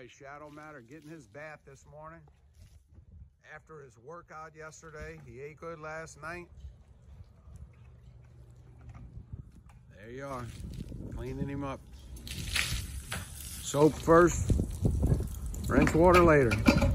by Shadow Matter getting his bath this morning. After his workout yesterday, he ate good last night. There you are, cleaning him up. Soap first, rinse water later.